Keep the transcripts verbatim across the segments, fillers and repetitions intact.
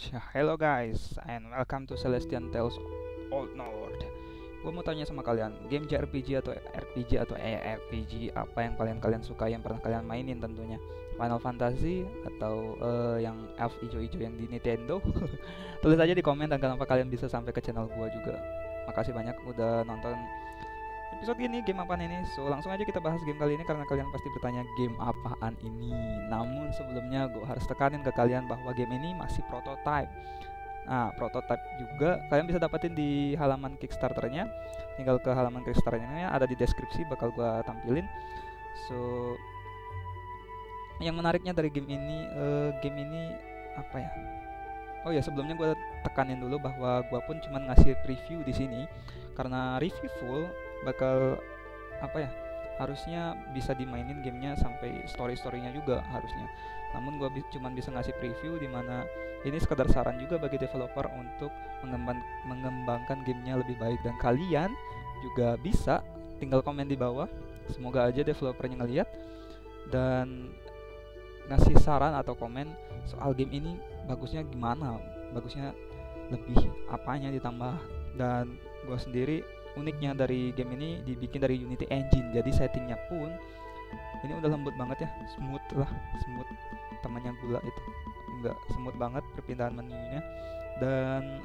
Ya, hello guys, and welcome to Celestian Tales Old North. Gue mau tanya sama kalian, game J R P G atau R P G atau A R P G apa yang paling kalian suka, yang pernah kalian mainin tentunya? Final Fantasy atau eh, yang elf ijo-ijo yang di Nintendo? Tulis aja di komen dan kenapa kalian bisa sampai ke channel gue juga. Makasih banyak udah nonton episode ini, game apaan ini. So langsung aja kita bahas game kali ini karena kalian pasti bertanya game apaan ini. Namun sebelumnya gue harus tekanin ke kalian bahwa game ini masih prototype. Nah, prototype juga kalian bisa dapetin di halaman Kickstarter-nya. Tinggal ke halaman Kickstarter-nya, ada di deskripsi, bakal gue tampilin. So yang menariknya dari game ini, uh, game ini apa ya? Oh ya, sebelumnya gue tekanin dulu bahwa gue pun cuma ngasih preview di sini karena review full bakal apa ya, harusnya bisa dimainin gamenya sampai story-storynya juga harusnya. Namun gue bi- cuma bisa ngasih preview di mana ini sekadar saran juga bagi developer untuk mengembang, mengembangkan gamenya lebih baik, dan kalian juga bisa tinggal komen di bawah. Semoga aja developernya ngeliat dan ngasih saran atau komen soal game ini bagusnya gimana, bagusnya lebih apanya ditambah. Dan gue sendiri, uniknya dari game ini dibikin dari Unity Engine, jadi settingnya pun ini udah lembut banget ya, smooth lah, smooth, temannya gula itu, enggak, smooth banget perpindahan menunya. Dan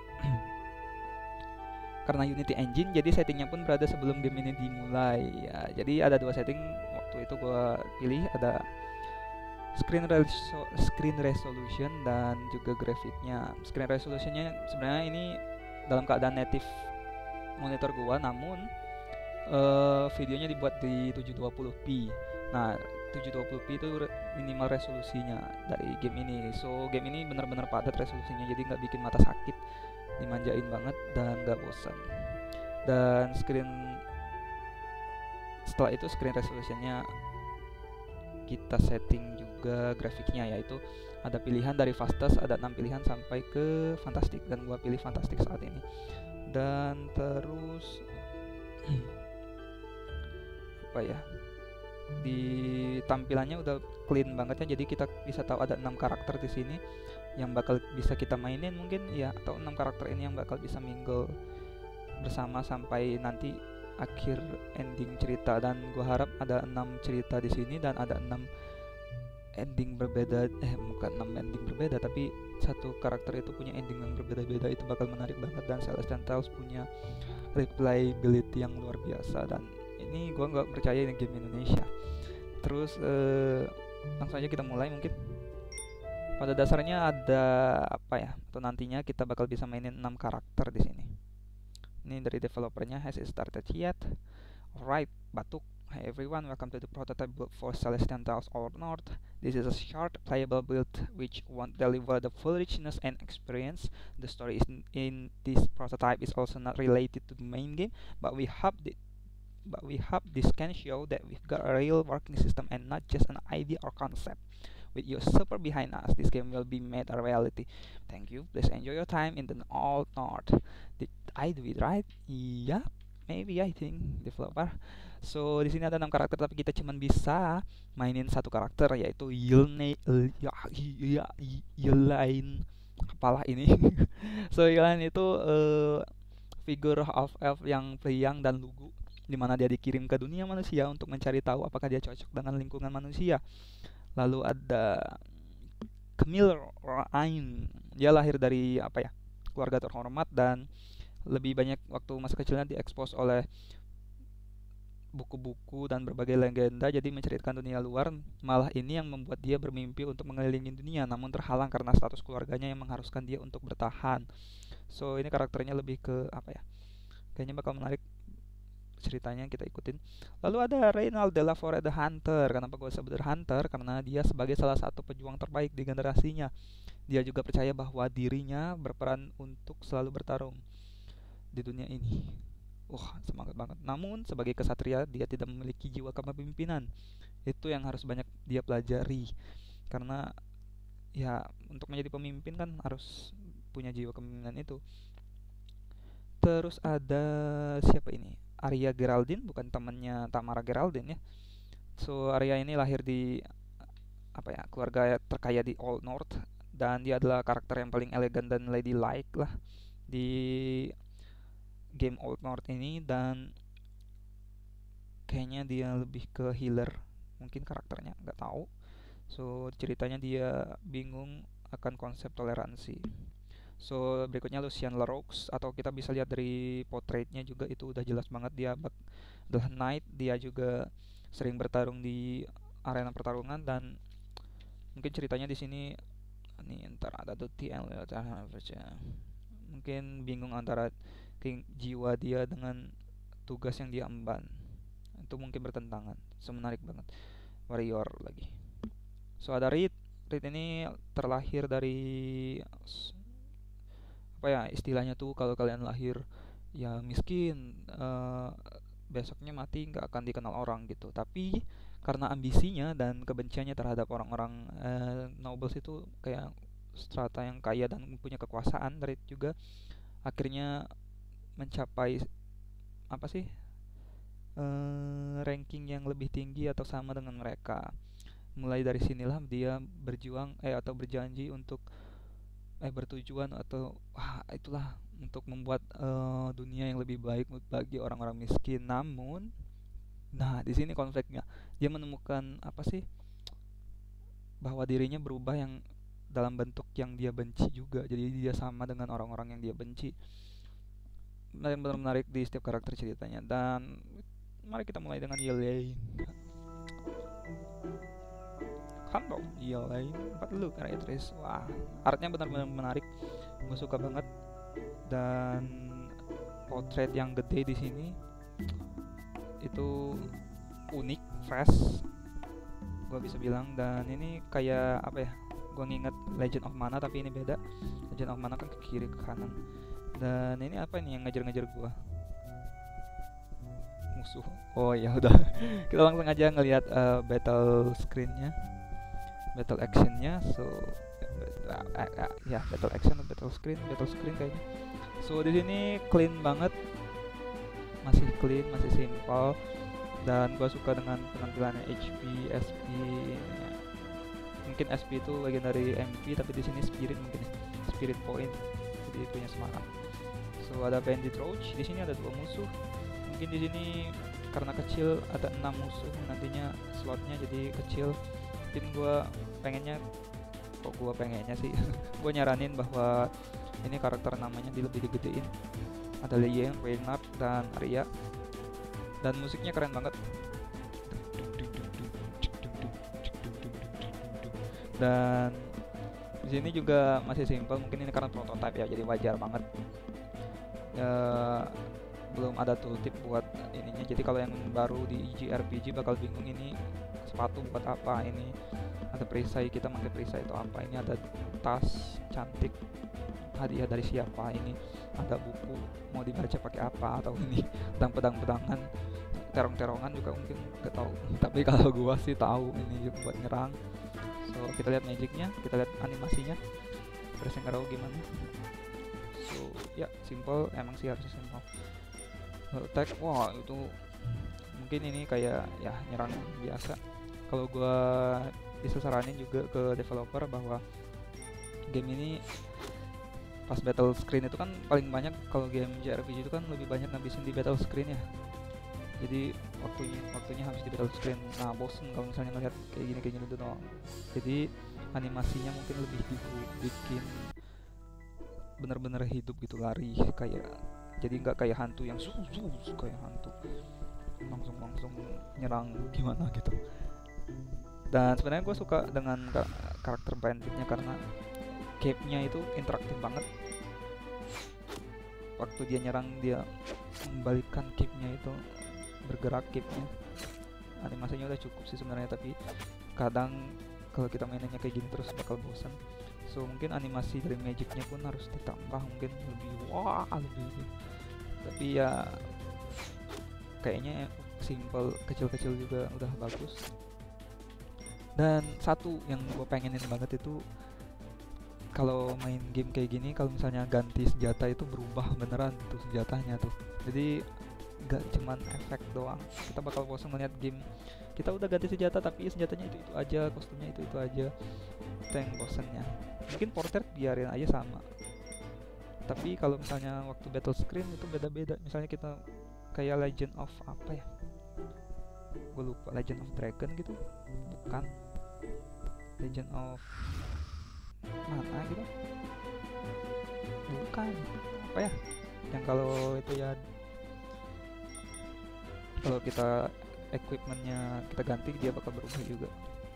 karena Unity Engine, jadi settingnya pun berada sebelum game ini dimulai ya. Jadi ada dua setting waktu itu gue pilih, ada screen reso- screen resolution dan juga grafiknya. Screen resolutionnya sebenarnya ini dalam keadaan native monitor gua, namun uh, videonya dibuat di tujuh dua puluh p. Nah, tujuh dua puluh p itu minimal resolusinya dari game ini. So game ini benar-benar padat resolusinya, jadi nggak bikin mata sakit, dimanjain banget dan nggak bosan. Dan screen setelah itu screen resolutionnya kita setting juga grafiknya, yaitu ada pilihan dari fastest, ada enam pilihan sampai ke fantastic, dan gua pilih fantastic saat ini. Dan terus apa ya, di tampilannya udah clean banget ya, jadi kita bisa tahu ada enam karakter di sini yang bakal bisa kita mainin mungkin ya, atau enam karakter ini yang bakal bisa mingle bersama sampai nanti akhir ending cerita. Dan gue harap ada enam cerita di sini dan ada enam ending berbeda, eh bukan enam ending berbeda, tapi satu karakter itu punya ending yang berbeda-beda. Itu bakal menarik banget, dan Celestian Tales punya replayability yang luar biasa, dan ini gue nggak percaya ini game Indonesia. Terus eh, langsung aja kita mulai. Mungkin pada dasarnya ada apa ya, atau nantinya kita bakal bisa mainin enam karakter di sini. Ini dari developernya, has it started yet? Alright, batuk. Hi everyone, welcome to the prototype build for Celestian Tales Old North. This is a short, playable build which won't deliver the full richness and experience. The story is in, in this prototype is also not related to the main game, but we hope the, but we hope this can show that we've got a real working system and not just an idea or concept. With your support behind us, this game will be made a reality. Thank you. Please enjoy your time in the Old North. Did I do it right? Yeah, maybe, I think, developer. So di sini ada enam karakter, tapi kita cuma bisa mainin satu karakter, yaitu Yelne ya ya Yelain, apalah ini. So Yelain itu uh, figure of elf yang priang dan lugu, di mana dia dikirim ke dunia manusia untuk mencari tahu apakah dia cocok dengan lingkungan manusia. Lalu ada Camille Ryan, dia lahir dari apa ya, keluarga terhormat, dan lebih banyak waktu masa kecilnya diekspos oleh buku-buku dan berbagai legenda, jadi menceritakan dunia luar. Malah ini yang membuat dia bermimpi untuk mengelilingi dunia, namun terhalang karena status keluarganya yang mengharuskan dia untuk bertahan. So ini karakternya lebih ke apa ya, kayaknya bakal menarik ceritanya, kita ikutin. Lalu ada Reynald de la Forêt the Hunter. Kenapa gue sebut Hunter? Karena dia sebagai salah satu pejuang terbaik di generasinya. Dia juga percaya bahwa dirinya berperan untuk selalu bertarung di dunia ini. Wah, semangat banget. Namun sebagai kesatria, dia tidak memiliki jiwa kepemimpinan. Itu yang harus banyak dia pelajari. Karena ya untuk menjadi pemimpin kan harus punya jiwa kepemimpinan itu. Terus ada siapa ini? Arya Geraldine, bukan temannya Tamara Geraldine ya. So Arya ini lahir di apa ya, keluarga terkaya di Old North, dan dia adalah karakter yang paling elegan dan ladylike lah di game Old North ini, dan kayaknya dia lebih ke healer mungkin karakternya, nggak tahu. So ceritanya dia bingung akan konsep toleransi. So berikutnya Lucian Leroux, atau kita bisa lihat dari portraitnya juga itu udah jelas banget dia adalah knight. Dia juga sering bertarung di arena pertarungan, dan mungkin ceritanya di sini nih ntar ada tuh T L mungkin bingung antara jiwa dia dengan tugas yang dia emban, itu mungkin bertentangan. So menarik banget. Warrior lagi. So ada Reed. Reed ini terlahir dari apa ya istilahnya tuh, kalau kalian lahir ya miskin, uh, besoknya mati nggak akan dikenal orang gitu. Tapi karena ambisinya dan kebenciannya terhadap orang-orang uh, nobles itu, kayak strata yang kaya dan punya kekuasaan, Reed juga akhirnya mencapai apa sih uh, ranking yang lebih tinggi atau sama dengan mereka. Mulai dari sinilah dia berjuang eh atau berjanji untuk eh bertujuan atau wah itulah untuk membuat uh, dunia yang lebih baik bagi orang-orang miskin. Namun, nah di sini konfliknya, dia menemukan apa sih bahwa dirinya berubah yang dalam bentuk yang dia benci juga. Jadi dia sama dengan orang-orang yang dia benci. Benar-benar menarik di setiap karakter ceritanya. Dan mari kita mulai dengan Yelei. Handok Yelei empat lu karakteris. Wah, artnya benar-benar menarik. Gue suka banget. Dan portrait yang gede di sini itu unik, fresh, gue bisa bilang. Dan ini kayak apa ya, gue nginget Legend of Mana, tapi ini beda. Legend of Mana kan ke kiri ke kanan. Dan ini apa ini yang ngejar-ngejar gue? Musuh. Oh ya udah. Kita langsung aja ngelihat uh, battle screen-nya, battle action-nya. So uh, uh, uh, ya battle action, battle screen, battle screen kayaknya. So di sini clean banget, masih clean, masih simple, dan gue suka dengan penampilannya. H P, S P, mungkin S P itu bagian dari M P, tapi di sini spirit mungkin ya, spirit point, jadi punya semangat. So ada bandit roach, di sini ada dua musuh. Mungkin di sini karena kecil ada enam musuh, nantinya slotnya jadi kecil. Mungkin gue pengennya, kok gue pengennya sih, gue nyaranin bahwa ini karakter namanya di lebih digedein. Ada Liang, Reynard, dan Arya. Dan musiknya keren banget. Dan di sini juga masih simple, mungkin ini karena prototype ya, jadi wajar banget. Ya, belum ada tooltip buat ininya. Jadi kalau yang baru di J R P G bakal bingung ini sepatu buat apa, ini ada perisai, kita pakai perisai itu apa, ini ada tas cantik hadiah dari siapa, ini ada buku mau dibaca pakai apa, atau ini tentang pedang-pedangan, terong-terongan juga mungkin nggak tahu. Tapi kalau gua sih tahu ini buat nyerang. So kita lihat magicnya, kita lihat animasinya, terus yang tahu gimana. So ya simple, emang sih harusnya simple. Attack, wah itu mungkin ini kayak ya nyerang biasa. Kalau gua bisa saranin juga ke developer bahwa game ini pas battle screen itu kan paling banyak, kalau game J R P G itu kan lebih banyak ngabisin di battle screen ya. Jadi waktunya waktunya habis di battle screen. Nah bosen kalau misalnya ngeliat kayak gini kayak gini tuh doang. Jadi animasinya mungkin lebih dibikin bener-bener hidup gitu, lari kayak, jadi nggak kayak hantu yang su su su kayak hantu langsung langsung nyerang gimana gitu. Dan sebenarnya gue suka dengan karakter banditnya karena cape-nya itu interaktif banget. Waktu dia nyerang, dia membalikkan cape-nya itu, bergerak cape-nya. Animasinya udah cukup sih sebenarnya, tapi kadang kalau kita mainnya kayak gini terus bakal bosan. So mungkin animasi dari magic-nya pun harus ditambah, mungkin lebih wah lebih. Tapi ya kayaknya simple, kecil-kecil juga udah bagus. Dan satu yang gue pengenin banget itu, kalau main game kayak gini, kalau misalnya ganti senjata itu berubah beneran tuh senjatanya tuh. Jadi gak cuman efek doang. Kita bakal bosan ngeliat game kita udah ganti senjata tapi senjatanya itu itu aja, kostumnya itu itu aja. Itu yang bosannya. Mungkin portrait biarin aja sama, tapi kalau misalnya waktu battle screen itu beda-beda. Misalnya kita kayak Legend of apa ya, gue lupa, Legend of Dragon gitu, bukan Legend of mana gitu, bukan apa ya, yang kalau itu ya, kalau kita equipmentnya kita ganti dia bakal berubah juga.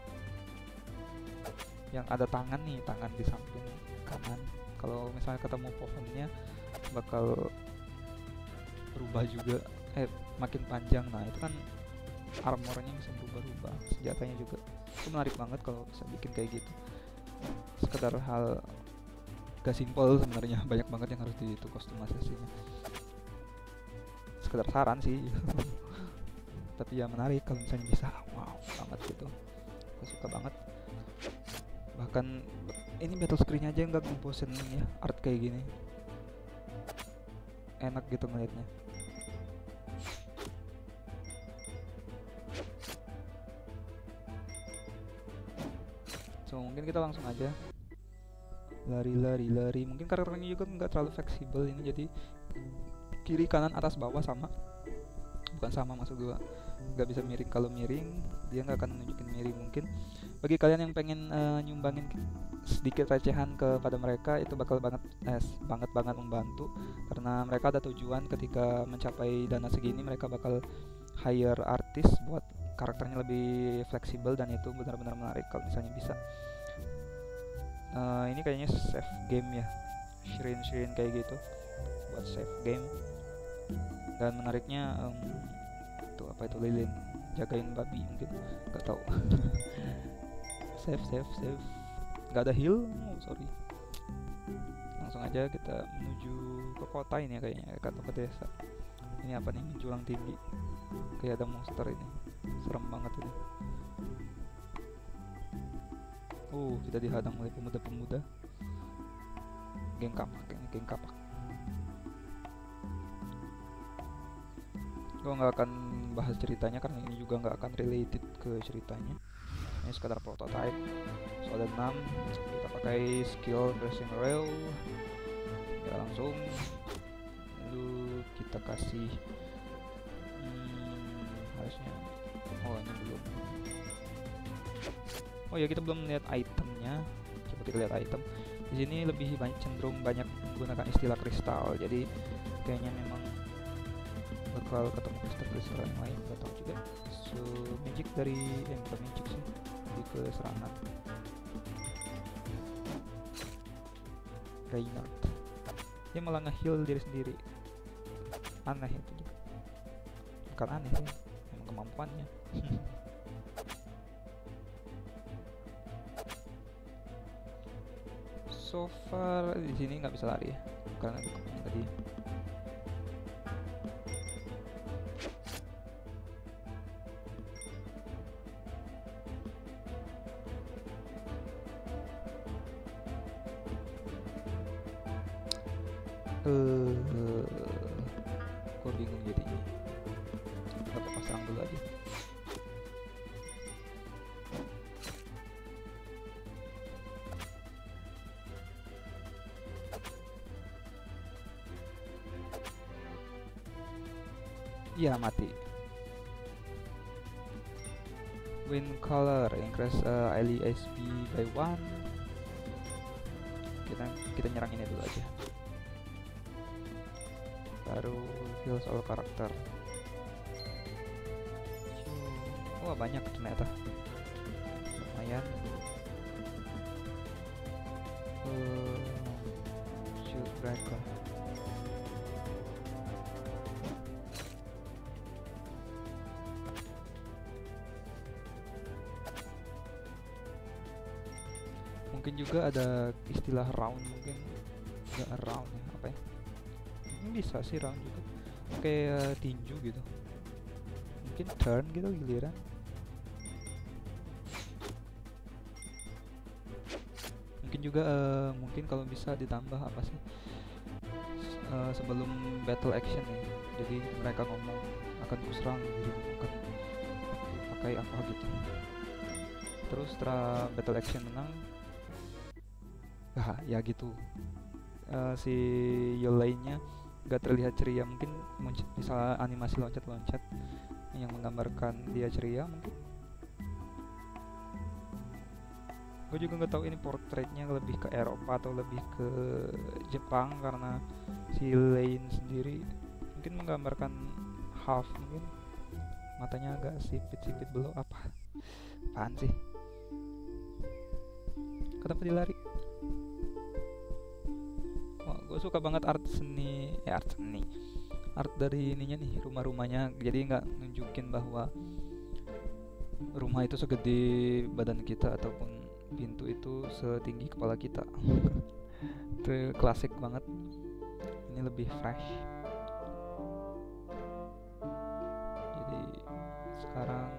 Yang ada tangan nih, tangan di samping kanan, kalau misalnya ketemu pohonnya bakal berubah juga, eh makin panjang. Nah itu kan armornya bisa berubah-ubah, senjatanya juga. Itu menarik banget kalau bisa bikin kayak gitu. Sekedar hal gak simpel sebenarnya, banyak banget yang harus di itu kostumisasinya. Sekedar saran sih. Tapi ya menarik kalau misalnya bisa, wow banget gitu, aku suka banget. Bahkan ini battle screen aja nggak ngebosen ya, art kayak gini enak gitu ngeliatnya. So mungkin kita langsung aja lari lari lari. Mungkin karakternya juga nggak terlalu fleksibel ini, jadi kiri kanan atas bawah sama, bukan sama maksud gua, nggak bisa miring. Kalau miring dia nggak akan nunjukin miring. Mungkin bagi kalian yang pengen uh, nyumbangin sedikit recehan kepada mereka, itu bakal banget eh, banget banget membantu, karena mereka ada tujuan ketika mencapai dana segini mereka bakal hire artis buat karakternya lebih fleksibel, dan itu benar-benar menarik kalau misalnya bisa. Uh, ini kayaknya save game ya, shirin-shirin kayak gitu buat save game. Dan menariknya um, itu apa itu, lilin jagain babi mungkin, nggak tahu. save save save nggak ada heal, oh sorry. Langsung aja kita menuju ke kota ini ya, kayaknya atau ke desa. Ini apa nih, menjulang tinggi, kayak ada monster ini, serem banget ini. Oh kita dihadang oleh pemuda-pemuda, geng kapak ini, geng kapak. Gue nggak akan bahas ceritanya karena ini juga nggak akan related ke ceritanya. Ini sekadar prototype. So ada enam, kita pakai skill dressing rail ya langsung. Lalu kita kasih hmm, harusnya, oh ini belum. Oh ya kita belum lihat itemnya. Coba kita lihat item. Di sini lebih banyak, cenderung banyak menggunakan istilah kristal. Jadi kayaknya memang bakal ketemu kristal-kristal yang lain, nggak tahu juga. So magic dari yang bukan magic sih, lebih ke serangan. Reynard dia malah nge-heal diri sendiri, aneh itu juga. Bukan aneh sih, emang kemampuannya. So far di sini nggak bisa lari ya, karena ada kemungkinan tadi. Uh, gue bingung jadinya. Gak apa-apa, serang dulu aja. Iya mati. Wind color increase uh, L E S P by one. Kita kita nyerang ini dulu aja. Baru heal soal karakter. Wah banyak ternyata, lumayan. Uh, shield breaker. Mungkin juga ada istilah round, mungkin nggak round ya, apa ya? Bisa sih round juga, kayak tinju gitu. Mungkin turn gitu, giliran. Mungkin juga uh, mungkin kalau bisa ditambah apa sih, uh, sebelum battle action nih, jadi mereka ngomong akan kuserang, jadi akan pakai apa gitu. Terus setelah battle action menang, ah ya gitu. Uh, si Yolainya gak terlihat ceria, mungkin misalnya animasi loncat-loncat yang menggambarkan dia ceria mungkin. Gue juga nggak tahu ini portraitnya lebih ke Eropa atau lebih ke Jepang, karena si Lane sendiri mungkin menggambarkan half, mungkin matanya agak sipit-sipit belok apa apaan sih, kenapa dilari. Wah, gue suka banget art seni eh art seni art dari ininya nih, rumah-rumahnya. Jadi nggak nunjukin bahwa rumah itu segede badan kita ataupun pintu itu setinggi kepala kita. Itu klasik banget. Ini lebih fresh. Jadi sekarang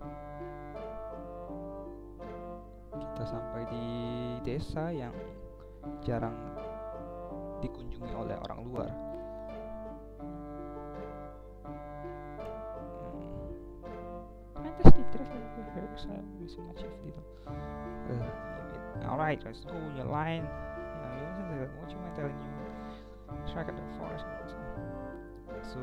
kita sampai di desa yang jarang dikunjungi oleh orang luar. Fantastic, there's so much of detail. Uh, Alright, let's go on your line. Yeah, what you am I telling you? Track at the forest. So,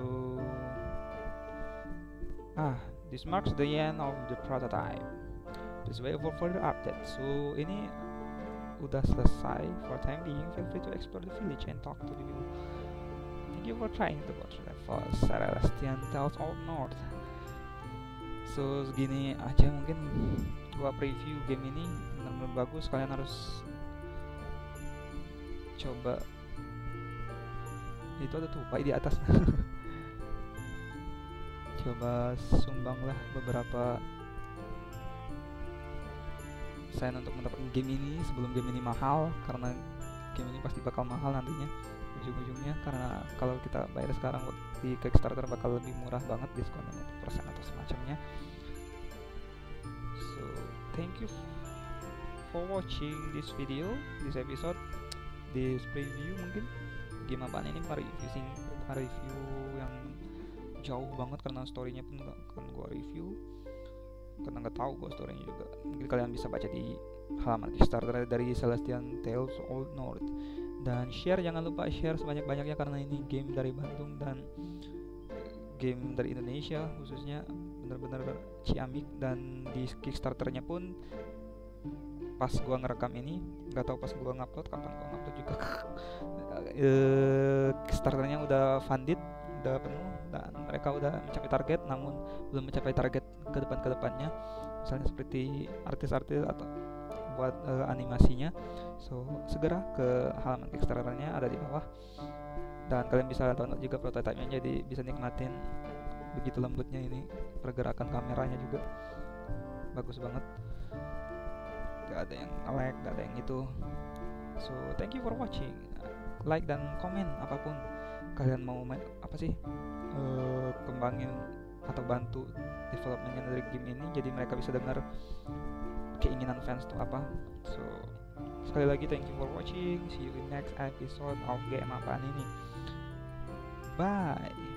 ah, this marks the end of the prototype. Please wait for further updates. So, ini udah selesai for time being. Feel free to explore the village and talk to the people. Thank you for trying to go through for Celestian Tales Old North. So segini aja mungkin gua preview game ini, benar-benar bagus. Kalian harus coba. Itu ada tupai di atas. Coba sumbanglah beberapa sen untuk mendapatkan game ini sebelum game ini mahal, karena game ini pasti bakal mahal nantinya ujung-ujungnya, karena kalau kita bayar sekarang di Kickstarter bakal lebih murah banget, diskon lima puluh persen atau semacamnya. So thank you for watching this video, this episode, this preview. Mungkin game apaan ini, review sing review yang jauh banget karena storynya pun gak akan gua review karena nggak tahu gua storynya juga. Mungkin kalian bisa baca di halaman Kickstarter dari Celestian Tales Old North. Dan share, jangan lupa share sebanyak-banyaknya karena ini game dari Bandung dan game dari Indonesia khususnya, benar-benar ciamik. Dan di Kickstarternya pun pas gua ngerekam ini, nggak tahu pas gua ngupload kapan gua ngupload juga. e, Kickstarternya udah funded, udah penuh, dan mereka udah mencapai target, namun belum mencapai target ke depan-ke depannya, misalnya seperti artis-artis atau buat uh, animasinya. So segera ke halaman Kickstarternya, ada di bawah, dan kalian bisa download juga prototype-nya, jadi bisa nikmatin begitu lembutnya ini, pergerakan kameranya juga bagus banget, gak ada yang lag, gak ada yang itu. So thank you for watching, like dan komen apapun kalian mau main, apa sih uh, kembangin atau bantu developmentnya dari game ini, jadi mereka bisa dengar keinginan fans itu apa. So sekali lagi thank you for watching, see you in next episode of game apaan ini, bye.